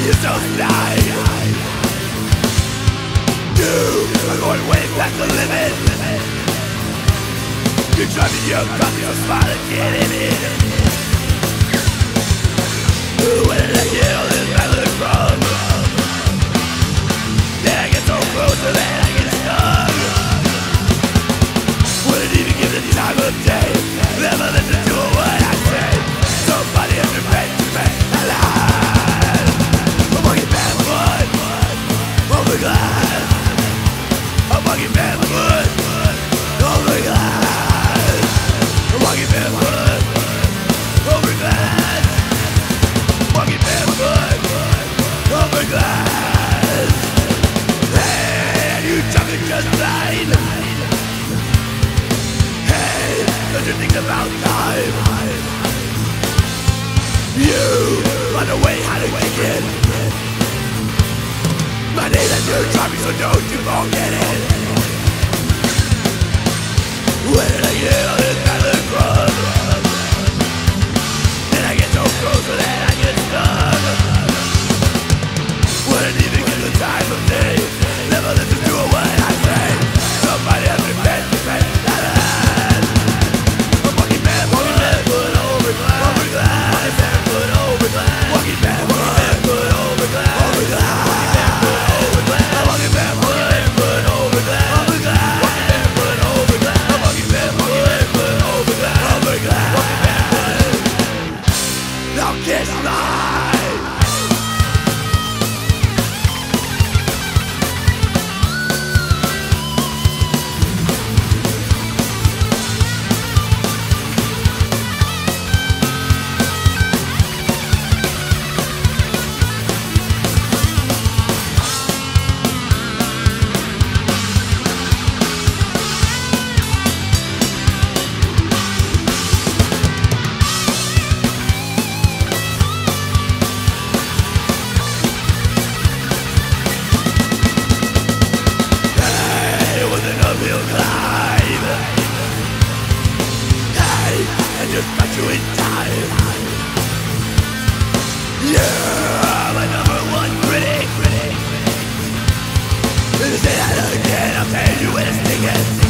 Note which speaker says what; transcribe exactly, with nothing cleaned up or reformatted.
Speaker 1: you so blind? You are going way past the limit. You're driving your car, so smart and get in it. Where did I get all this balance from? Then I get so close and then I get stuck. Wouldn't even give the time of day. Never listen to a word I say. Somebody has been made to be alive. I'm walking barefoot over glass. I'm walking barefoot over glass. I'm walking barefoot over glass. Walking barefoot over glass. Hey, you jumping just right. Hey, don't you think about time? You run away, how to kick it. My name is your driving, so don't you forget it. Where did I get all this balance from? Then I get so close and then I get stuck. Wouldn't even give the time of day. Never listen to a word I say. Somebody has been meant to say that. I'm walking barefoot, walking barefoot over glass, over glass, barefoot over glass, walking barefoot, barefoot over glass, over glass, walking barefoot over glass, I'm walking barefoot, barefoot over glass, over glass, walking barefoot over glass, I'm walking barefoot, barefoot over glass, over glass, walking barefoot. Now kiss mine. Just got you in time. You're my number one critic. Say that again, I'll tell you when it's stinging.